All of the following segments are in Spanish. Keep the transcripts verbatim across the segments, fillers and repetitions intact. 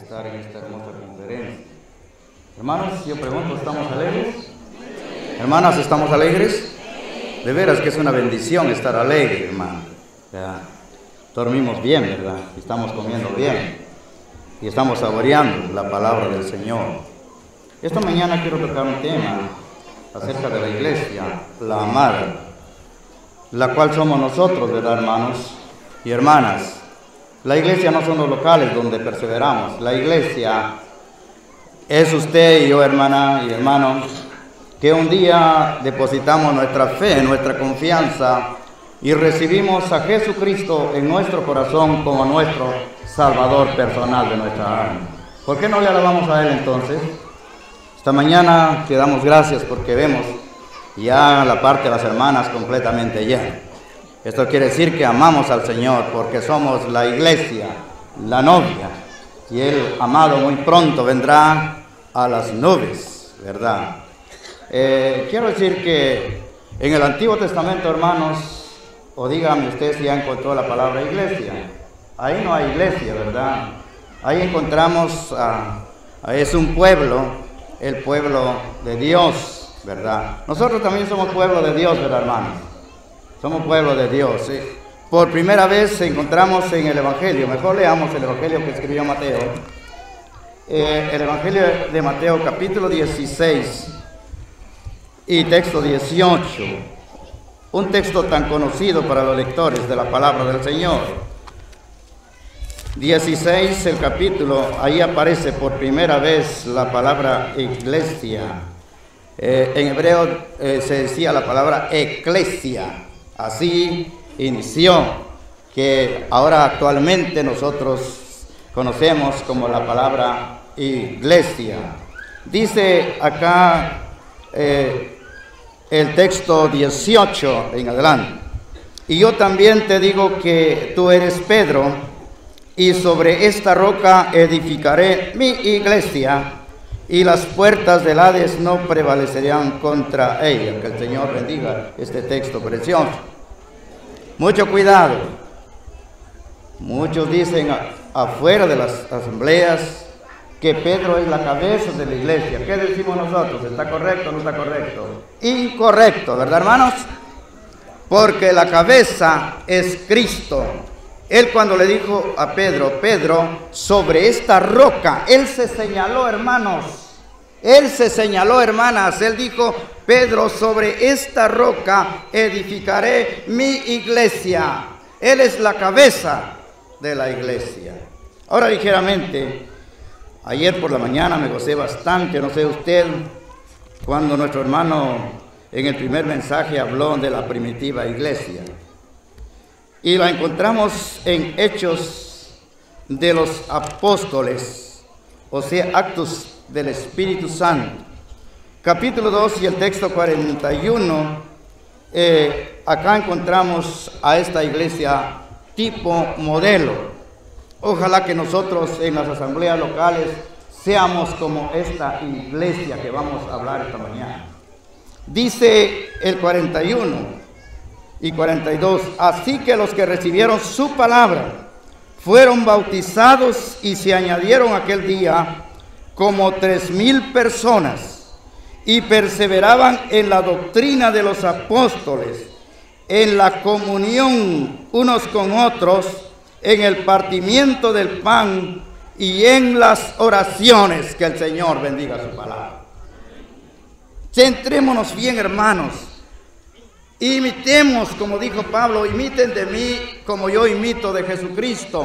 estar en esta hermosa conferencia. Hermanos, yo pregunto, ¿estamos alegres? Hermanas, ¿estamos alegres? De veras que es una bendición estar alegre, hermano. Ya, dormimos bien, ¿verdad? Estamos comiendo bien y estamos saboreando la palabra del Señor. Esta mañana quiero tocar un tema acerca de la iglesia, la amada, la cual somos nosotros, ¿verdad, hermanos y hermanas? La iglesia no son los locales donde perseveramos. La iglesia es usted y yo, hermana y hermano, que un día depositamos nuestra fe, nuestra confianza y recibimos a Jesucristo en nuestro corazón como nuestro Salvador personal de nuestra alma. ¿Por qué no le alabamos a Él entonces? Esta mañana te damos gracias porque vemos ya la parte de las hermanas completamente llena. Esto quiere decir que amamos al Señor porque somos la iglesia, la novia, y el amado muy pronto vendrá a las nubes, ¿verdad? Eh, quiero decir que en el Antiguo Testamento, hermanos, o dígame usted si ya encontró la palabra iglesia. Ahí no hay iglesia, ¿verdad? Ahí encontramos, a, a, es un pueblo, el pueblo de Dios, ¿verdad? Nosotros también somos pueblo de Dios, ¿verdad, hermanos? Somos pueblo de Dios, ¿sí? Por primera vez encontramos en el Evangelio, mejor leamos el Evangelio que escribió Mateo, eh, el Evangelio de Mateo capítulo dieciséis y texto dieciocho, un texto tan conocido para los lectores de la palabra del Señor. dieciséis, el capítulo, ahí aparece por primera vez la palabra iglesia. Eh, en hebreo eh, se decía la palabra eclesia. Así inició, que ahora actualmente nosotros conocemos como la palabra iglesia. Dice acá eh, el texto dieciocho en adelante: y yo también te digo que tú eres Pedro, y sobre esta roca edificaré mi iglesia, y las puertas del Hades no prevalecerán contra ella. Que el Señor bendiga este texto precioso. Mucho cuidado. Muchos dicen afuera de las asambleas que Pedro es la cabeza de la iglesia. ¿Qué decimos nosotros? ¿Está correcto o no está correcto? Incorrecto, ¿verdad, hermanos? Porque la cabeza es Cristo. Él cuando le dijo a Pedro, Pedro, sobre esta roca, él se señaló, hermanos, él se señaló, hermanas, él dijo, Pedro, sobre esta roca edificaré mi iglesia. Él es la cabeza de la iglesia. Ahora ligeramente, ayer por la mañana me gocé bastante, no sé usted, cuando nuestro hermano en el primer mensaje habló de la primitiva iglesia. Y la encontramos en Hechos de los Apóstoles, o sea, Actos del Espíritu Santo, capítulo dos y el texto cuarenta y uno. Eh, acá encontramos a esta iglesia tipo modelo. Ojalá que nosotros en las asambleas locales seamos como esta iglesia que vamos a hablar esta mañana. Dice el cuarenta y uno y cuarenta y dos: así que los que recibieron su palabra fueron bautizados y se añadieron aquel día como tres mil personas, y perseveraban en la doctrina de los apóstoles, en la comunión unos con otros, en el partimiento del pan y en las oraciones. Que el Señor bendiga su palabra. Centrémonos bien, hermanos. Imitemos, como dijo Pablo, imiten de mí como yo imito de Jesucristo.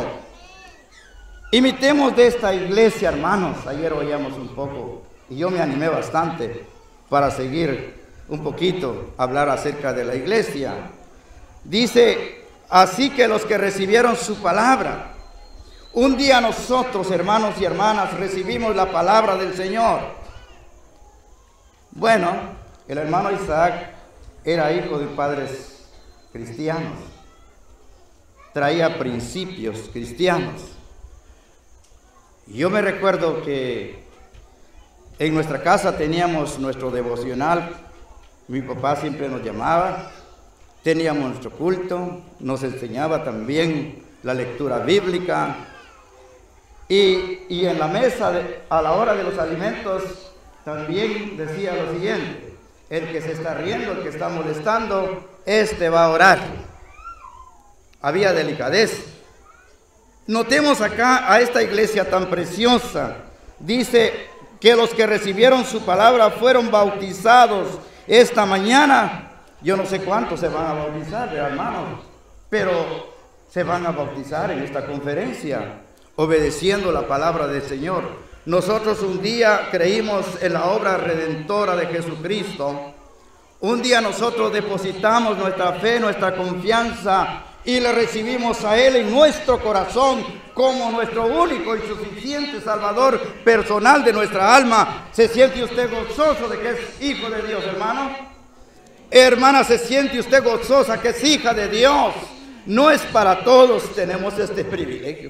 Imitemos de esta iglesia, hermanos. Ayer oíamos un poco y yo me animé bastante para seguir un poquito, hablar acerca de la iglesia. Dice, así que los que recibieron su palabra. Un día nosotros, hermanos y hermanas, recibimos la palabra del Señor. Bueno, el hermano Isaac era hijo de padres cristianos, traía principios cristianos. Yo me recuerdo que en nuestra casa teníamos nuestro devocional, mi papá siempre nos llamaba, teníamos nuestro culto, nos enseñaba también la lectura bíblica, Y, y en la mesa, de, a la hora de los alimentos, también decía lo siguiente: el que se está riendo, el que está molestando, este va a orar. Había delicadeza. Notemos acá a esta iglesia tan preciosa. Dice que los que recibieron su palabra fueron bautizados esta mañana. Yo no sé cuántos se van a bautizar, hermanos, pero se van a bautizar en esta conferencia, obedeciendo la palabra del Señor. Nosotros un día creímos en la obra redentora de Jesucristo. Un día nosotros depositamos nuestra fe, nuestra confianza y le recibimos a Él en nuestro corazón como nuestro único y suficiente Salvador personal de nuestra alma. ¿Se siente usted gozoso de que es hijo de Dios, hermano? Hermana, ¿se siente usted gozosa que es hija de Dios? No es para todos tenemos este privilegio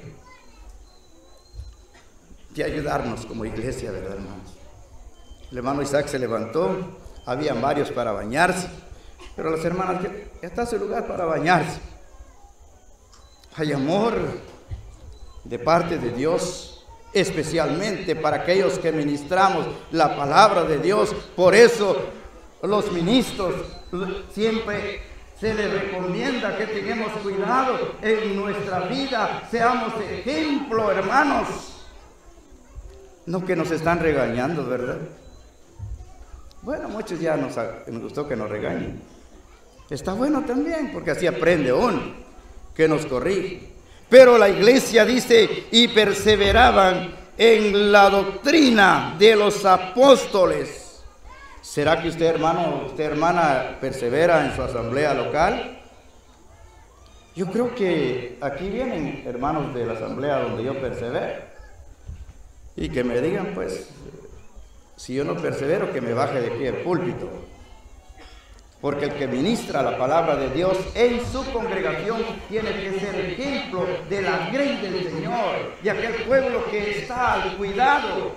de ayudarnos como iglesia, ¿verdad, hermanos? El hermano Isaac se levantó, habían varios para bañarse, pero las hermanas, ya está su lugar para bañarse. Hay amor de parte de Dios, especialmente para aquellos que ministramos la palabra de Dios. Por eso los ministros siempre se les recomienda que tengamos cuidado en nuestra vida, seamos ejemplo, hermanos. No que nos están regañando, ¿verdad? Bueno, muchos ya nos, nos gustó que nos regañen. Está bueno también, porque así aprende uno, que nos corrige. Pero la iglesia dice, y perseveraban en la doctrina de los apóstoles. ¿Será que usted, hermano, usted, hermana, persevera en su asamblea local? Yo creo que aquí vienen hermanos de la asamblea donde yo persevero, y que me digan, pues, si yo no persevero, que me baje de aquí el púlpito. Porque el que ministra la palabra de Dios en su congregación tiene que ser ejemplo de la grey del Señor, de aquel pueblo que está al cuidado.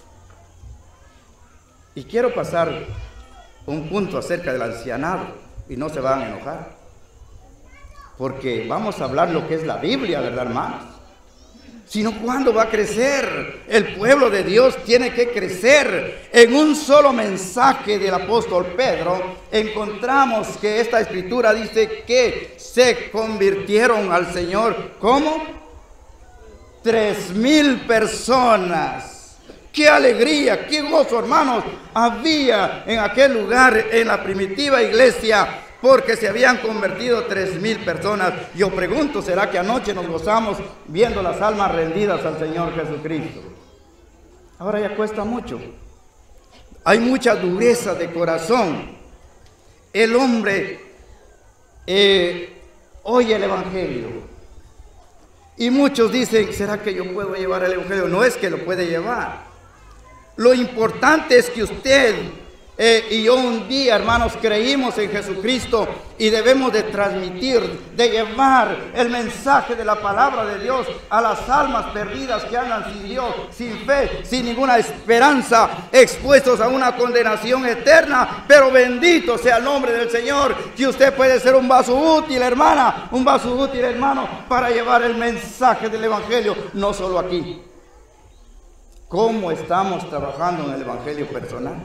Y quiero pasar un punto acerca del ancianado, y no se van a enojar, porque vamos a hablar lo que es la Biblia, ¿verdad, hermanos? Sino cuándo va a crecer. El pueblo de Dios tiene que crecer. En un solo mensaje del apóstol Pedro encontramos que esta escritura dice que se convirtieron al Señor. ¿Cómo? Tres mil personas. ¡Qué alegría, qué gozo, hermanos! Había en aquel lugar, en la primitiva iglesia, porque se habían convertido tres mil personas. Yo pregunto, ¿será que anoche nos gozamos viendo las almas rendidas al Señor Jesucristo? Ahora ya cuesta mucho. Hay mucha dureza de corazón. El hombre eh, oye el Evangelio. Y muchos dicen, ¿será que yo puedo llevar el Evangelio? No es que lo puede llevar. Lo importante es que usted eh, y yo un día, hermanos, creímos en Jesucristo y debemos de transmitir, de llevar el mensaje de la palabra de Dios a las almas perdidas que andan sin Dios, sin fe, sin ninguna esperanza, expuestos a una condenación eterna. Pero bendito sea el nombre del Señor, que usted puede ser un vaso útil, hermana, un vaso útil, hermano, para llevar el mensaje del Evangelio, no solo aquí. ¿Cómo estamos trabajando en el Evangelio personal?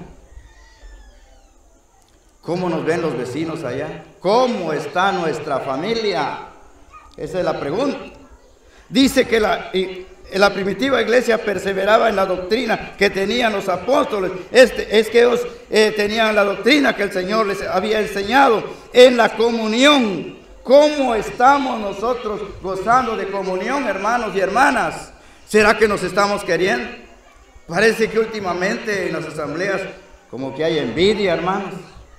¿Cómo nos ven los vecinos allá? ¿Cómo está nuestra familia? Esa es la pregunta. Dice que la, la primitiva iglesia perseveraba en la doctrina que tenían los apóstoles. Este, es que ellos eh, tenían la doctrina que el Señor les había enseñado en la comunión. ¿Cómo estamos nosotros gozando de comunión, hermanos y hermanas? ¿Será que nos estamos queriendo? Parece que últimamente en las asambleas como que hay envidia, hermanos.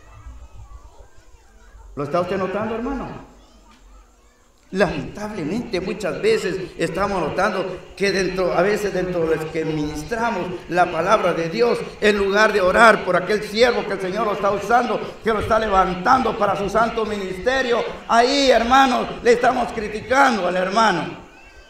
¿Lo está usted notando, hermano? Lamentablemente muchas veces estamos notando que dentro, a veces dentro de los que ministramos la palabra de Dios, en lugar de orar por aquel siervo que el Señor lo está usando, que lo está levantando para su santo ministerio, ahí, hermanos, le estamos criticando al hermano.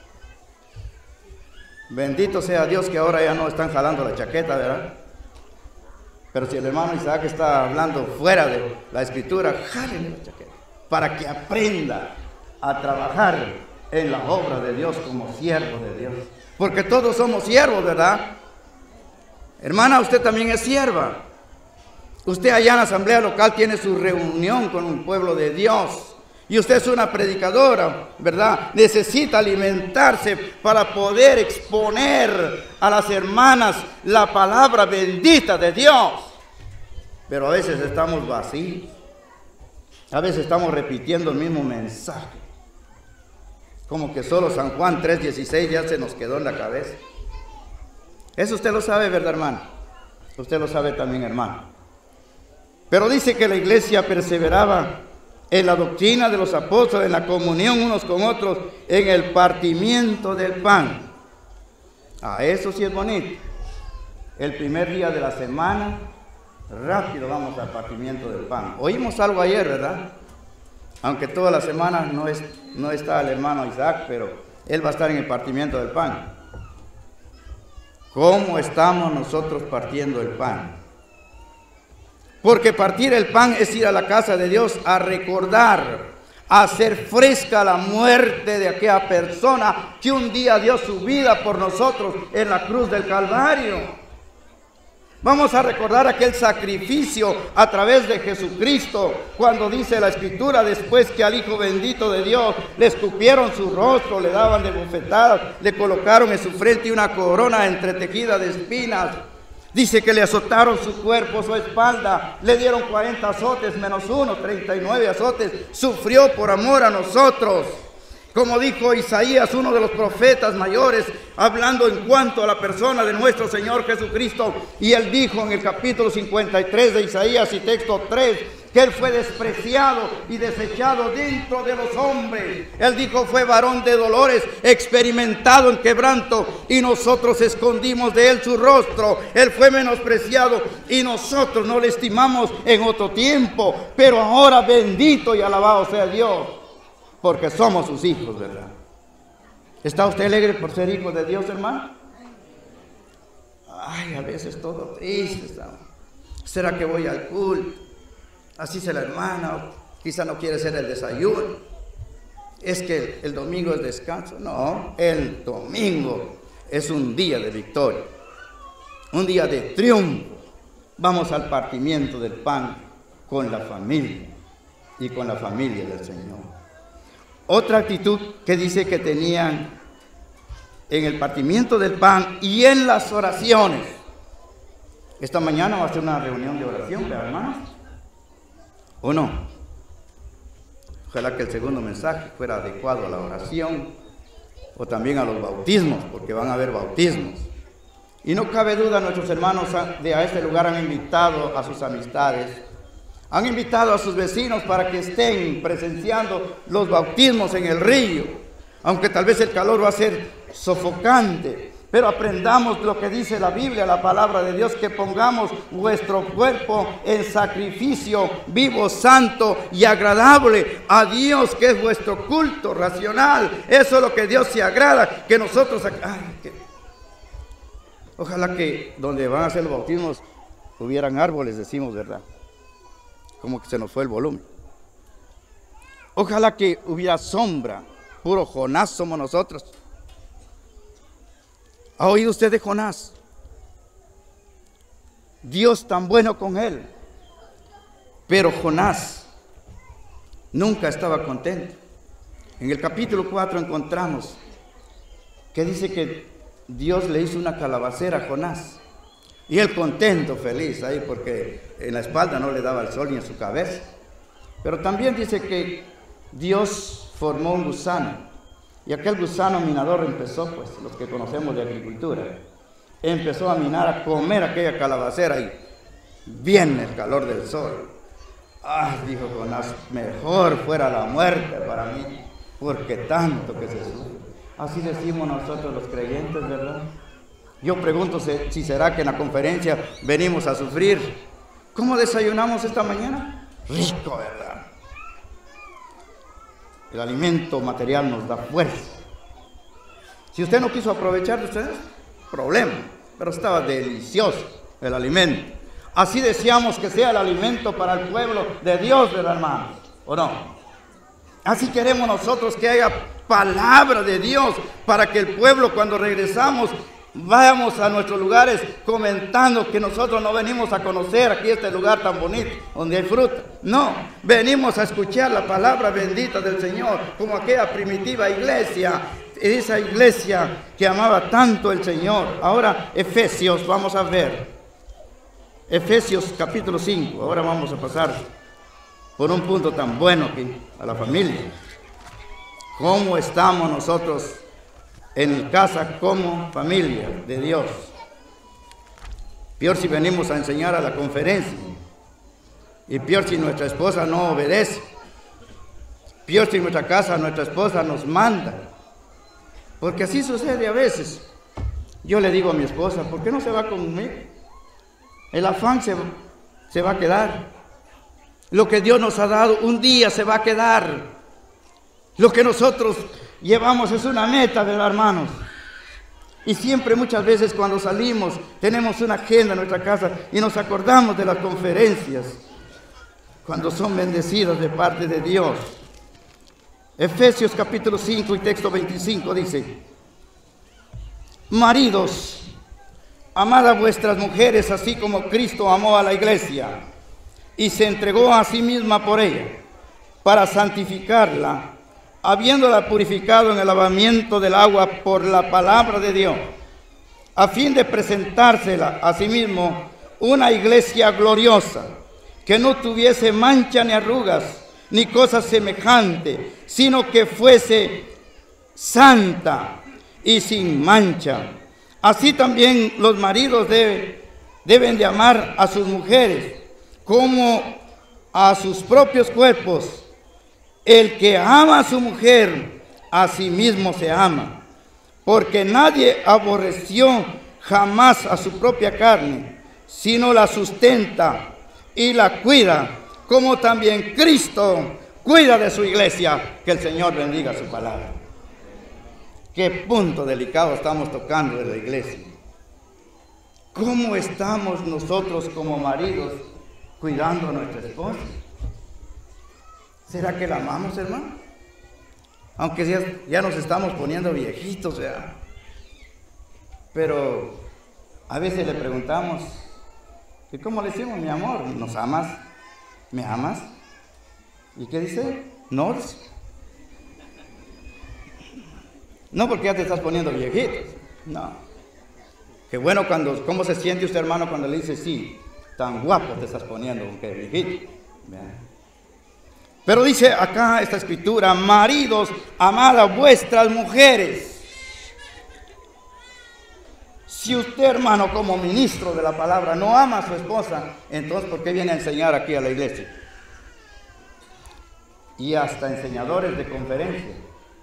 Bendito sea Dios que ahora ya no están jalando la chaqueta, ¿verdad? Pero si el hermano Isaac está hablando fuera de la escritura, jálele la chaqueta para que aprenda a trabajar en la obra de Dios como siervo de Dios. porque todos somos siervos, ¿verdad? Hermana, usted también es sierva. Usted allá en la asamblea local tiene su reunión con un pueblo de Dios. Y usted es una predicadora, ¿verdad? Necesita alimentarse para poder exponer a las hermanas la palabra bendita de Dios. Pero a veces estamos vacíos. A veces estamos repitiendo el mismo mensaje. Como que solo San Juan tres dieciséis ya se nos quedó en la cabeza. Eso usted lo sabe, ¿verdad, hermano? Usted lo sabe también, hermano. Pero dice que la iglesia perseveraba en la doctrina de los apóstoles, en la comunión unos con otros, en el partimiento del pan. Ah, eso sí es bonito. El primer día de la semana, rápido vamos al partimiento del pan. Oímos algo ayer, ¿verdad? Aunque toda la semana no, es, no está el hermano Isaac, pero él va a estar en el partimiento del pan. ¿Cómo estamos nosotros partiendo el pan? Porque partir el pan es ir a la casa de Dios a recordar, a hacer fresca la muerte de aquella persona que un día dio su vida por nosotros en la cruz del Calvario. Vamos a recordar aquel sacrificio a través de Jesucristo, cuando dice la Escritura, después que al Hijo bendito de Dios le escupieron su rostro, le daban de bofetadas, le colocaron en su frente una corona entretejida de espinas. Dice que le azotaron su cuerpo, su espalda, le dieron cuarenta azotes menos uno, treinta y nueve azotes, sufrió por amor a nosotros. Como dijo Isaías, uno de los profetas mayores, hablando en cuanto a la persona de nuestro Señor Jesucristo, y él dijo en el capítulo cincuenta y tres de Isaías y texto tres, que él fue despreciado y desechado dentro de los hombres. Él dijo, fue varón de dolores, experimentado en quebranto, y nosotros escondimos de él su rostro. Él fue menospreciado y nosotros no le estimamos en otro tiempo, pero ahora bendito y alabado sea Dios, porque somos sus hijos, ¿verdad? ¿Está usted alegre por ser hijo de Dios, hermano? Ay, a veces todo triste estamos. ¿Será que voy al culto? Así se la hermana, quizá no quiere hacer el desayuno. Es que el domingo es descanso. No, el domingo es un día de victoria, un día de triunfo. Vamos al partimiento del pan con la familia y con la familia del Señor. Otra actitud que dice que tenían en el partimiento del pan y en las oraciones. Esta mañana va a ser una reunión de oración, ¿verdad, hermanos? ¿O no? Ojalá que el segundo mensaje fuera adecuado a la oración o también a los bautismos, porque van a haber bautismos. Y no cabe duda, nuestros hermanos de a este lugar han invitado a sus amistades, han invitado a sus vecinos para que estén presenciando los bautismos en el río, aunque tal vez el calor va a ser sofocante. Pero aprendamos lo que dice la Biblia, la palabra de Dios, que pongamos vuestro cuerpo en sacrificio vivo, santo y agradable a Dios, que es vuestro culto racional. Eso es lo que Dios se agrada, que nosotros... Ay, que... Ojalá que donde van a hacer los bautismos hubieran árboles, decimos, ¿verdad? Como que se nos fue el volumen. Ojalá que hubiera sombra, puro Jonás somos nosotros. ¿Ha oído usted de Jonás? Dios tan bueno con él. Pero Jonás nunca estaba contento. En el capítulo cuatro encontramos que dice que Dios le hizo una calabacera a Jonás. Y él contento, feliz ahí, porque en la espalda no le daba el sol ni en su cabeza. Pero también dice que Dios formó un gusano. Y aquel gusano minador empezó, pues, los que conocemos de agricultura, empezó a minar, a comer aquella calabacera y viene el calor del sol. Ah, dijo Jonás, mejor fuera la muerte para mí, porque tanto que se sufre. Así decimos nosotros los creyentes, ¿verdad? Yo pregunto si será que en la conferencia venimos a sufrir. ¿Cómo desayunamos esta mañana? Rico, ¿verdad? El alimento material nos da fuerza. Si usted no quiso aprovechar de ustedes, problema, pero estaba delicioso el alimento. Así deseamos que sea el alimento para el pueblo de Dios, ¿verdad, hermanos? ¿O no? Así queremos nosotros que haya palabra de Dios para que el pueblo, cuando regresamos, vayamos a nuestros lugares comentando que nosotros no venimos a conocer aquí este lugar tan bonito donde hay fruta. No, venimos a escuchar la palabra bendita del Señor, como aquella primitiva iglesia, esa iglesia que amaba tanto el Señor. Ahora Efesios, vamos a ver. Efesios capítulo cinco, ahora vamos a pasar por un punto tan bueno aquí, a la familia. ¿Cómo estamos nosotros en casa como familia de Dios? Peor si venimos a enseñar a la conferencia, y peor si nuestra esposa no obedece, peor si en nuestra casa nuestra esposa nos manda, porque así sucede a veces. Yo le digo a mi esposa, ¿por qué no se va conmigo? El afán se, se va a quedar. Lo que Dios nos ha dado un día se va a quedar. Lo que nosotros llevamos es una meta, ¿verdad, hermanos? Y siempre, muchas veces cuando salimos, tenemos una agenda en nuestra casa y nos acordamos de las conferencias cuando son bendecidas de parte de Dios. Efesios capítulo cinco y texto veinticinco dice: maridos, amad a vuestras mujeres así como Cristo amó a la iglesia y se entregó a sí misma por ella, para santificarla, habiéndola purificado en el lavamiento del agua por la palabra de Dios, a fin de presentársela a sí mismo una iglesia gloriosa, que no tuviese mancha ni arrugas, ni cosa semejante, sino que fuese santa y sin mancha. Así también los maridos debe, deben de amar a sus mujeres como a sus propios cuerpos. El que ama a su mujer, a sí mismo se ama, porque nadie aborreció jamás a su propia carne, sino la sustenta y la cuida, como también Cristo cuida de su iglesia. Que el Señor bendiga su palabra. Qué punto delicado estamos tocando de la iglesia. ¿Cómo estamos nosotros como maridos cuidando a nuestra esposa? ¿Será que la amamos, hermano? Aunque ya, ya nos estamos poniendo viejitos, ¿verdad? Pero a veces le preguntamos, ¿y cómo le decimos, mi amor? ¿Nos amas? ¿Me amas? ¿Y qué dice? No. No porque ya te estás poniendo viejito. No. Qué bueno cuando, ¿cómo se siente usted, hermano, cuando le dice sí? Tan guapo te estás poniendo, aunque viejito. Bien. Pero dice acá esta escritura: maridos, amad a vuestras mujeres. Si usted, hermano, como ministro de la palabra, no ama a su esposa, entonces ¿por qué viene a enseñar aquí a la iglesia? Y hasta enseñadores de conferencia.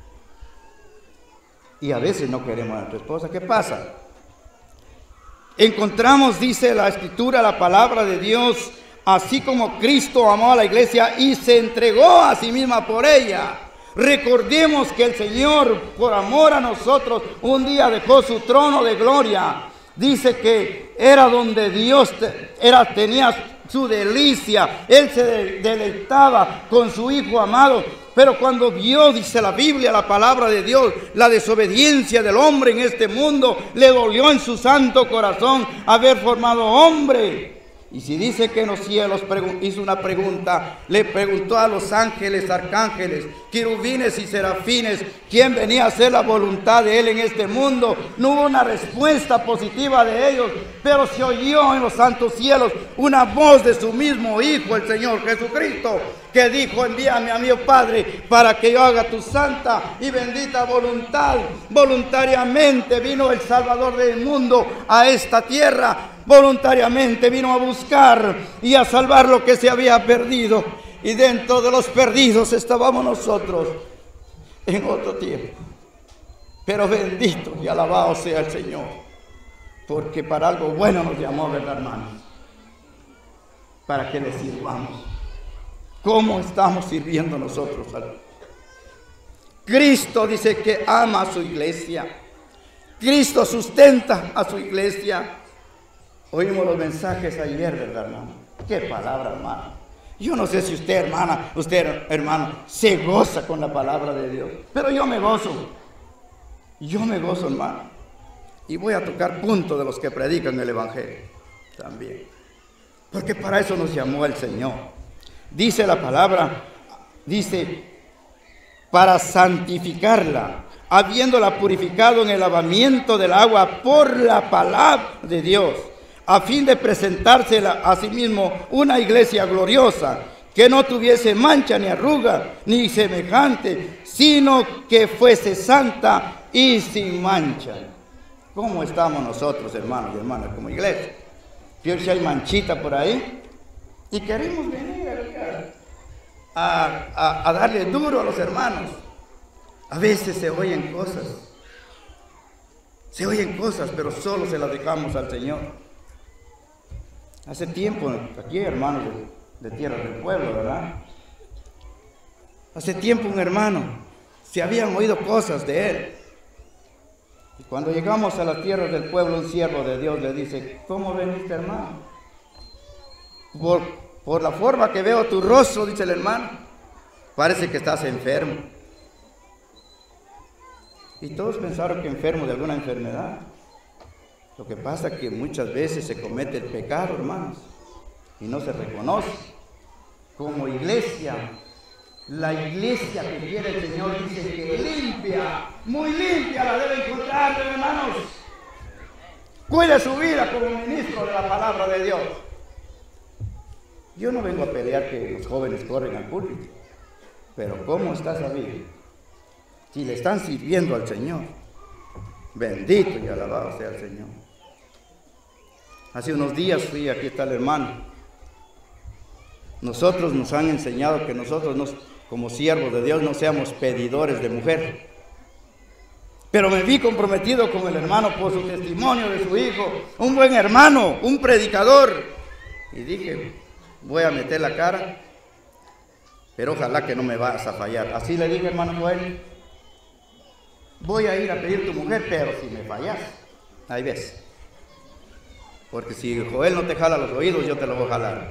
Y a veces no queremos a nuestra esposa. ¿Qué pasa? Encontramos, dice la escritura, la palabra de Dios: así como Cristo amó a la iglesia y se entregó a sí misma por ella. Recordemos que el Señor, por amor a nosotros, un día dejó su trono de gloria. Dice que era donde Dios te, era, tenía su delicia. Él se de, deleitaba con su Hijo amado. Pero cuando vio, dice la Biblia, la palabra de Dios, la desobediencia del hombre en este mundo, le dolió en su santo corazón haber formado hombre. Y si dice que en los cielos hizo una pregunta, le preguntó a los ángeles, arcángeles, querubines y serafines, ¿quién venía a hacer la voluntad de él en este mundo? No hubo una respuesta positiva de ellos, pero se oyó en los santos cielos una voz de su mismo Hijo, el Señor Jesucristo, que dijo: envíame a mi Padre para que yo haga tu santa y bendita voluntad. Voluntariamente vino el Salvador del mundo a esta tierra. Voluntariamente vino a buscar y a salvar lo que se había perdido. Y dentro de los perdidos estábamos nosotros en otro tiempo. Pero bendito y alabado sea el Señor, porque para algo bueno nos llamó, ¿verdad, hermanos? Para que le sirvamos. ¿Cómo estamos sirviendo nosotros? Cristo dice que ama a su iglesia. Cristo sustenta a su iglesia. Oímos los mensajes ayer, ¿verdad, hermano? Qué palabra, hermano. Yo no sé si usted, hermana, usted, hermano, se goza con la palabra de Dios, pero yo me gozo. Yo me gozo, hermano. Y voy a tocar puntos de los que predican el Evangelio también. Porque para eso nos llamó el Señor. Dice la palabra, dice, para santificarla, habiéndola purificado en el lavamiento del agua por la palabra de Dios, a fin de presentársela a sí mismo una iglesia gloriosa, que no tuviese mancha ni arruga, ni semejante, sino que fuese santa y sin mancha. ¿Cómo estamos nosotros, hermanos y hermanas, como iglesia? Pienso que hay manchita por ahí y queremos venir a, a, a darle duro a los hermanos. A veces se oyen cosas, se oyen cosas, pero solo se las dejamos al Señor. Hace tiempo, aquí hay hermanos de, de tierra del pueblo, ¿verdad? Hace tiempo un hermano, se habían oído cosas de él. Y cuando llegamos a las tierras del pueblo, un siervo de Dios le dice, ¿cómo veniste, hermano? Por, por la forma que veo tu rostro, dice el hermano, parece que estás enfermo. Y todos pensaron que enfermo de alguna enfermedad. Lo que pasa es que muchas veces se comete el pecado, hermanos, y no se reconoce. Como iglesia, la iglesia que quiere el Señor dice que limpia, muy limpia la debe encontrar, hermanos. Cuide su vida como ministro de la palabra de Dios. Yo no vengo a pelear que los jóvenes corren al púlpito, pero ¿cómo está esa vida? Si le están sirviendo al Señor, bendito y alabado sea el Señor. Hace unos días fui, aquí está el hermano. Nosotros nos han enseñado que nosotros, nos, como siervos de Dios, no seamos pedidores de mujer. Pero me vi comprometido con el hermano por su testimonio de su hijo, un buen hermano, un predicador. Y dije, voy a meter la cara, pero ojalá que no me vas a fallar. Así le dije, hermano Joel, voy a ir a pedir tu mujer, pero si me fallas, ahí ves. Porque si Joel no te jala los oídos, yo te lo voy a jalar.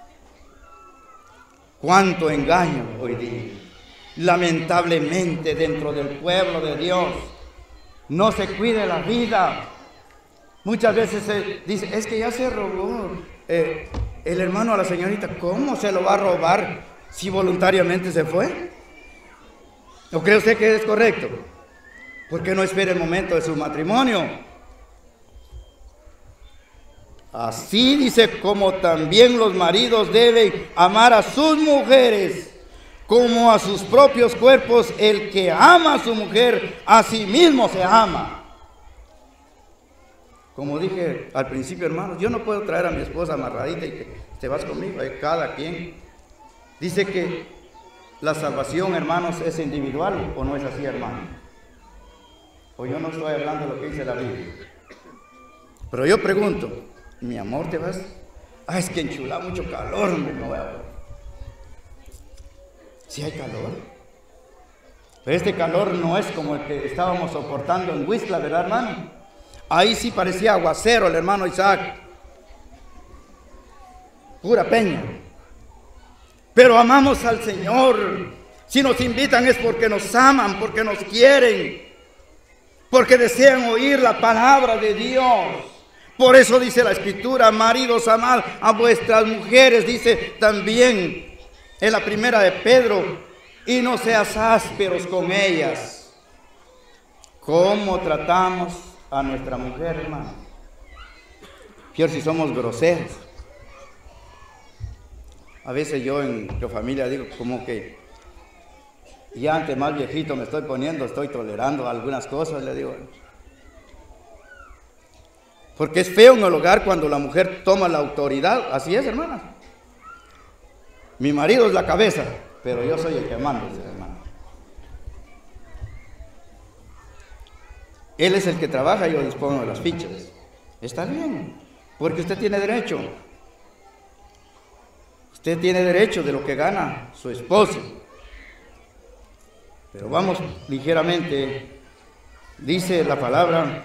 Cuánto engaño hoy día. Lamentablemente dentro del pueblo de Dios no se cuida la vida. Muchas veces se dice, es que ya se robó eh, el hermano a la señorita. ¿Cómo se lo va a robar si voluntariamente se fue? ¿O cree usted que es correcto? ¿Por qué no espera el momento de su matrimonio? Así dice, como también los maridos deben amar a sus mujeres como a sus propios cuerpos. El que ama a su mujer, a sí mismo se ama. Como dije al principio, hermanos, yo no puedo traer a mi esposa amarradita y que te vas conmigo, eh, cada quien. Dice que la salvación, hermanos, es individual, ¿o no es así, hermano? O yo no estoy hablando de lo que dice la Biblia. Pero yo pregunto, mi amor, ¿te vas? Ah, es que enchula mucho calor, hombre, no voy a ver. ¿Sí hay calor? Pero este calor no es como el que estábamos soportando en Huixla, ¿verdad, hermano? Ahí sí parecía aguacero el hermano Isaac. Pura peña. Pero amamos al Señor. Si nos invitan es porque nos aman, porque nos quieren, porque desean oír la palabra de Dios. Por eso dice la Escritura, maridos, amad a vuestras mujeres, dice también en la primera de Pedro, y no seas ásperos con ellas. ¿Cómo tratamos a nuestra mujer, hermano? Peor si somos groseros. A veces yo en mi familia digo como que ya ante más viejito me estoy poniendo, estoy tolerando algunas cosas, le digo. Porque es feo en el hogar cuando la mujer toma la autoridad. Así es, hermana. Mi marido es la cabeza, pero yo soy el que manda, hermano. Él es el que trabaja y yo dispongo de las fichas. Está bien, porque usted tiene derecho. Usted tiene derecho de lo que gana su esposo. Pero vamos ligeramente. Dice la palabra,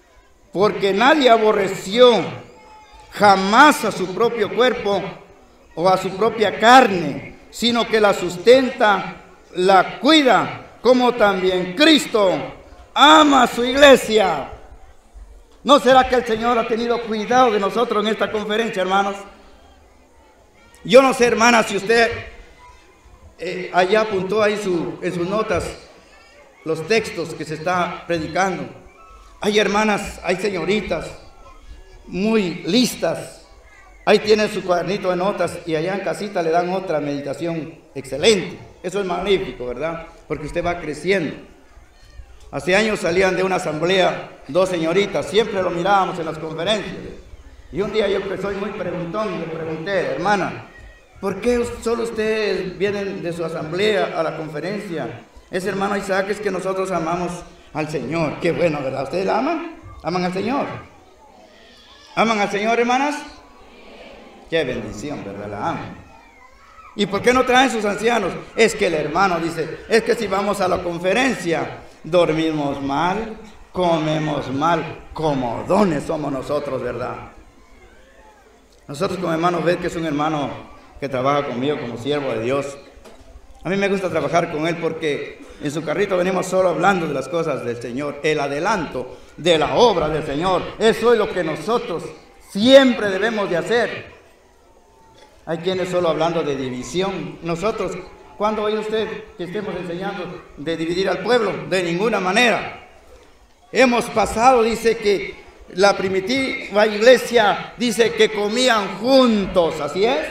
porque nadie aborreció jamás a su propio cuerpo, o a su propia carne, sino que la sustenta, la cuida, como también Cristo ama a su iglesia. ¿No será que el Señor ha tenido cuidado de nosotros en esta conferencia, hermanos? Yo no sé, hermanas, si usted eh, allá apuntó ahí su, en sus notas los textos que se está predicando. Hay hermanas, hay señoritas muy listas. Ahí tienen su cuadernito de notas y allá en casita le dan otra meditación excelente. Eso es magnífico, ¿verdad? Porque usted va creciendo. Hace años salían de una asamblea dos señoritas, siempre lo mirábamos en las conferencias. Y un día yo que soy muy preguntón, le pregunté, hermana, ¿por qué solo ustedes vienen de su asamblea a la conferencia? Ese hermano Isaac, es que nosotros amamos al Señor. Qué bueno, ¿verdad? ¿Ustedes la aman? ¿Aman al Señor? ¿Aman al Señor, hermanas? Qué bendición, ¿verdad? La aman. ¿Y por qué no traen sus ancianos? Es que el hermano dice, es que si vamos a la conferencia, dormimos mal, comemos mal, comodones somos nosotros, ¿verdad? Nosotros como hermanos, ven que es un hermano que trabaja conmigo como siervo de Dios. A mí me gusta trabajar con él porque en su carrito venimos solo hablando de las cosas del Señor, el adelanto de la obra del Señor. Eso es lo que nosotros siempre debemos de hacer. Hay quienes solo hablando de división. Nosotros, ¿cuándo oye usted que estemos enseñando de dividir al pueblo? De ninguna manera. Hemos pasado, dice que la primitiva iglesia, dice que comían juntos, ¿así es?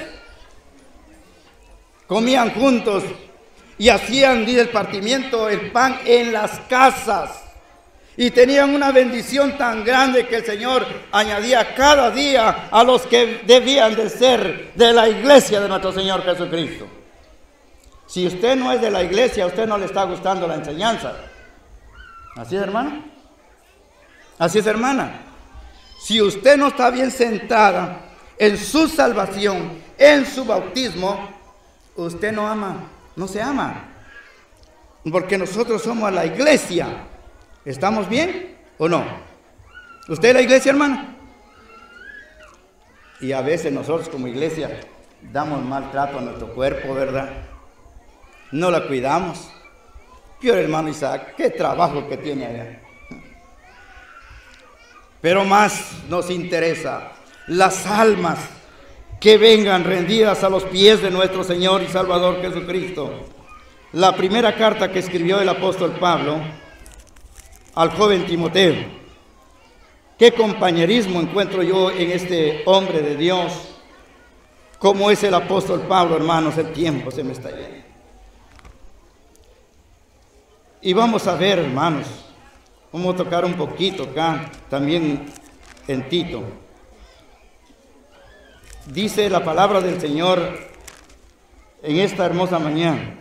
Comían juntos y hacían, dice, el partimiento, el pan en las casas. Y tenían una bendición tan grande que el Señor añadía cada día a los que debían de ser de la iglesia de nuestro Señor Jesucristo. Si usted no es de la iglesia, a usted no le está gustando la enseñanza. ¿Así es, hermano? Así es, hermana. Si usted no está bien sentada en su salvación, en su bautismo, usted no ama, no se ama. Porque nosotros somos la iglesia. ¿Estamos bien o no? ¿Usted es la iglesia, hermano? Y a veces nosotros como iglesia damos maltrato a nuestro cuerpo, ¿verdad? No la cuidamos. Yo, hermano Isaac, qué trabajo que tiene allá. Pero más nos interesa las almas que vengan rendidas a los pies de nuestro Señor y Salvador Jesucristo. La primera carta que escribió el apóstol Pablo al joven Timoteo. Qué compañerismo encuentro yo en este hombre de Dios, como es el apóstol Pablo, hermanos. El tiempo se me está yendo. Y vamos a ver, hermanos, vamos a tocar un poquito acá, también en Tito. Dice la palabra del Señor en esta hermosa mañana.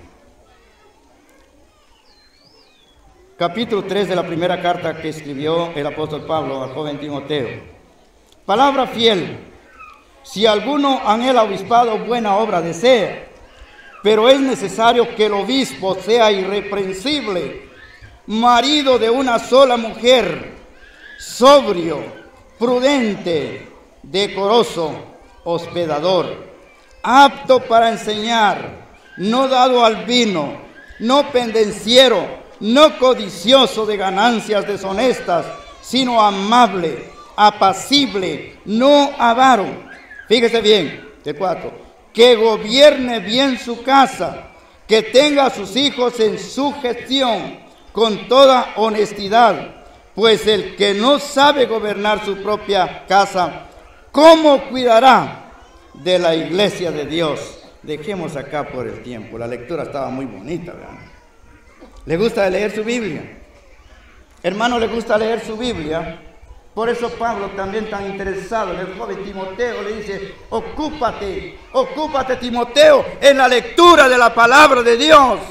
Capítulo tres de la primera carta que escribió el apóstol Pablo al joven Timoteo. Palabra fiel, si alguno anhela obispado, buena obra desea, pero es necesario que el obispo sea irreprensible, marido de una sola mujer, sobrio, prudente, decoroso, hospedador, apto para enseñar, no dado al vino, no pendenciero, no codicioso de ganancias deshonestas, sino amable, apacible, no avaro. Fíjese bien, el cuatro, que gobierne bien su casa, que tenga a sus hijos en su gestión con toda honestidad, pues el que no sabe gobernar su propia casa, ¿cómo cuidará de la iglesia de Dios? Dejemos acá por el tiempo, la lectura estaba muy bonita, ¿verdad? ¿Le gusta leer su Biblia? Hermano, ¿le gusta leer su Biblia? Por eso Pablo, también tan interesado en el joven Timoteo, le dice, ocúpate, ocúpate Timoteo en la lectura de la palabra de Dios.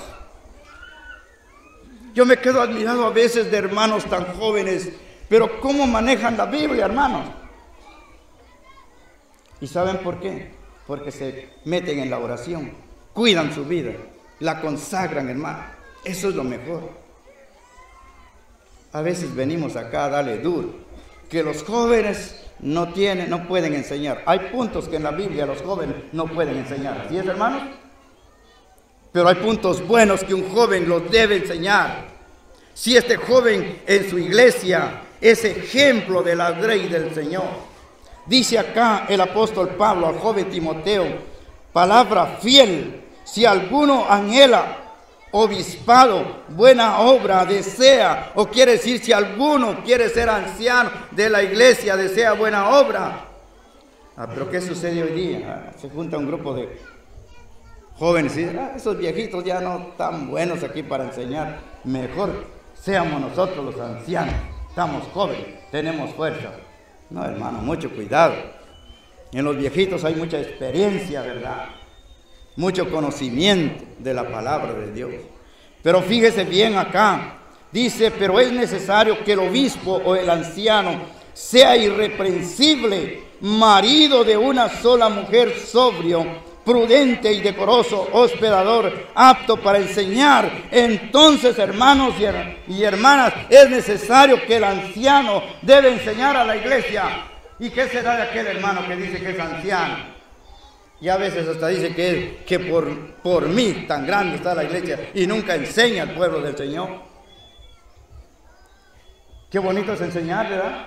Yo me quedo admirado a veces de hermanos tan jóvenes, pero ¿cómo manejan la Biblia, hermanos? ¿Y saben por qué? Porque se meten en la oración, cuidan su vida, la consagran, hermano. Eso es lo mejor. A veces venimos acá a darle duro, que los jóvenes no tienen, no pueden enseñar. Hay puntos que en la Biblia los jóvenes no pueden enseñar. ¿Sí es, hermanos? Pero hay puntos buenos que un joven los debe enseñar. Si este joven en su iglesia es ejemplo de la ley del Señor. Dice acá el apóstol Pablo al joven Timoteo, palabra fiel, si alguno anhela obispado, buena obra, desea, o quiere decir si alguno quiere ser anciano de la iglesia, desea buena obra. Ah, pero ¿qué sucede hoy día? Ah, se junta un grupo de jóvenes y dicen, ah, esos viejitos ya no están buenos aquí para enseñar, mejor seamos nosotros los ancianos, estamos jóvenes, tenemos fuerza. No, hermano, mucho cuidado. En los viejitos hay mucha experiencia, ¿verdad? Mucho conocimiento de la palabra de Dios. Pero fíjese bien acá, dice, pero es necesario que el obispo o el anciano sea irreprensible, marido de una sola mujer, sobrio, prudente y decoroso, hospedador, apto para enseñar. Entonces, hermanos y hermanas, es necesario que el anciano debe enseñar a la iglesia. ¿Y qué será de aquel hermano que dice que es anciano? Y a veces hasta dice que, que por, por mí tan grande está la iglesia y nunca enseña al pueblo del Señor. Qué bonito es enseñar, ¿verdad?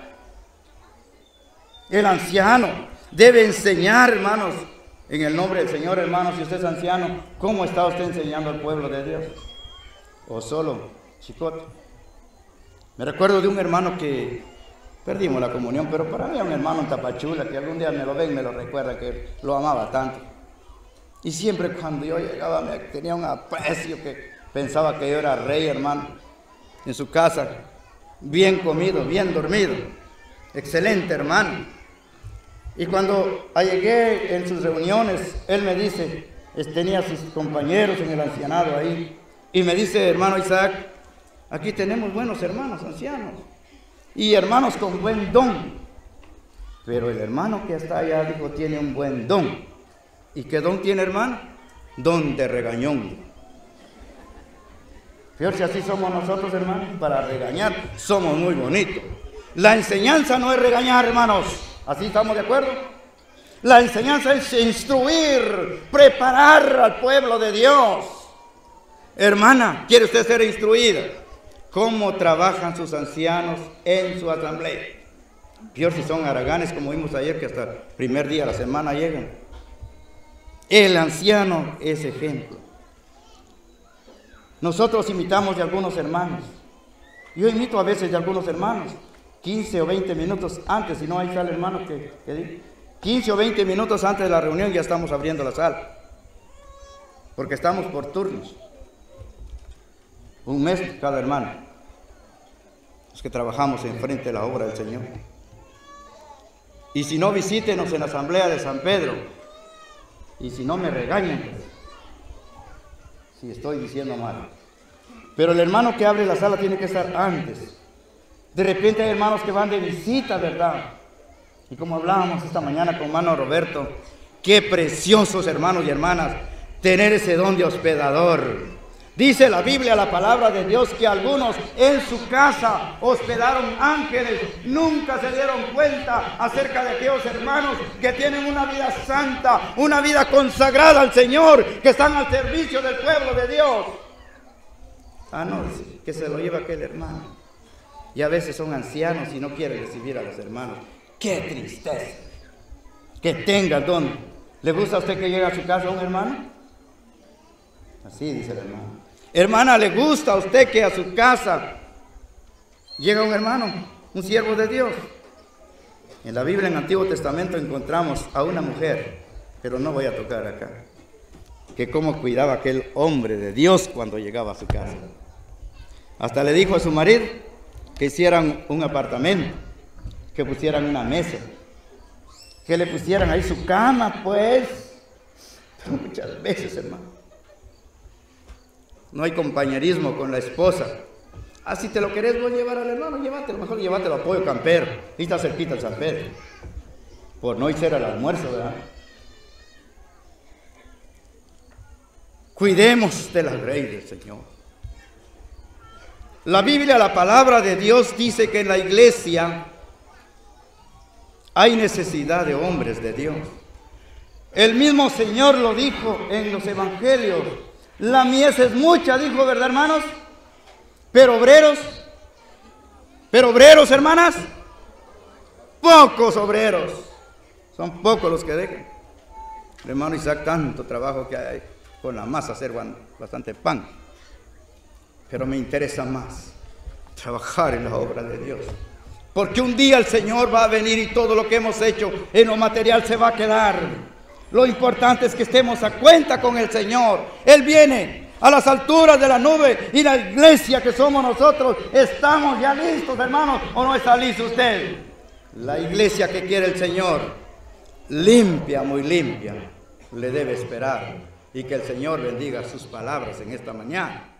El anciano debe enseñar, hermanos, en el nombre del Señor, hermanos. Si usted es anciano, ¿cómo está usted enseñando al pueblo de Dios? ¿O solo chicote? Me recuerdo de un hermano que perdimos la comunión, pero para mí era un hermano en Tapachula, que algún día me lo ven y me lo recuerda, que lo amaba tanto. Y siempre cuando yo llegaba me tenía un aprecio, que pensaba que yo era rey, hermano, en su casa, bien comido, bien dormido, excelente hermano. Y cuando llegué en sus reuniones, él me dice, tenía a sus compañeros en el ancianado ahí, y me dice, hermano Isaac, aquí tenemos buenos hermanos ancianos, y hermanos con buen don, pero el hermano que está allá, dijo, tiene un buen don. ¿Y qué don tiene, hermano? Don de regañón. Fíjate, si así somos nosotros, hermanos, para regañar somos muy bonitos. La enseñanza no es regañar, hermanos, ¿así estamos de acuerdo? La enseñanza es instruir, preparar al pueblo de Dios. Hermana, ¿quiere usted ser instruida? ¿Cómo trabajan sus ancianos en su asamblea? Peor si son haraganes, como vimos ayer, que hasta el primer día de la semana llegan. El anciano es ejemplo. Nosotros imitamos de algunos hermanos. Yo imito a veces de algunos hermanos, quince o veinte minutos antes, si no hay sala, hermano, que, que diga, quince o veinte minutos antes de la reunión ya estamos abriendo la sala, porque estamos por turnos. Un mes cada hermano, los que trabajamos enfrente de la obra del Señor. Y si no, visítenos en la asamblea de San Pedro. Y si no, me regañan, si estoy diciendo mal. Pero el hermano que abre la sala tiene que estar antes. De repente hay hermanos que van de visita, ¿verdad? Y como hablábamos esta mañana con hermano Roberto, qué preciosos, hermanos y hermanas, tener ese don de hospedador. Dice la Biblia, la palabra de Dios, que algunos en su casa hospedaron ángeles. Nunca se dieron cuenta acerca de aquellos hermanos que tienen una vida santa, una vida consagrada al Señor, que están al servicio del pueblo de Dios. Ah, no, que se lo lleva aquel hermano. Y a veces son ancianos y no quieren recibir a los hermanos. ¡Qué tristeza! Que tenga don. ¿Le gusta a usted que llegue a su casa un hermano? Así dice el hermano. Hermana, ¿le gusta a usted que a su casa llega un hermano, un siervo de Dios? En la Biblia, en el Antiguo Testamento, encontramos a una mujer, pero no voy a tocar acá, que cómo cuidaba aquel hombre de Dios cuando llegaba a su casa. Hasta le dijo a su marido que hicieran un apartamento, que pusieran una mesa, que le pusieran ahí su cama, pues. Pero muchas veces, hermano, no hay compañerismo con la esposa. Ah, si te lo querés vos llevar al hermano, llévatelo, mejor llévatelo a Pollo Campero. Y está cerquita el San Pedro. Por no irse al almuerzo, ¿verdad? Cuidemos de la ley del Señor. La Biblia, la palabra de Dios, dice que en la iglesia Hay necesidad de hombres de Dios. El mismo Señor lo dijo en los evangelios. La mies es mucha, dijo, ¿verdad, hermanos? Pero obreros, pero obreros, hermanas, pocos obreros. Son pocos los que dejan. Hermano Isaac, tanto trabajo que hay con la masa, hacer bastante pan. Pero me interesa más trabajar en la obra de Dios. Porque un día el Señor va a venir y todo lo que hemos hecho en lo material se va a quedar. Lo importante es que estemos a cuenta con el Señor. Él viene a las alturas de la nube y la iglesia que somos nosotros estamos ya listos, hermanos. ¿O no está listo usted? La iglesia que quiere el Señor, limpia, muy limpia, le debe esperar. Y que el Señor bendiga sus palabras en esta mañana.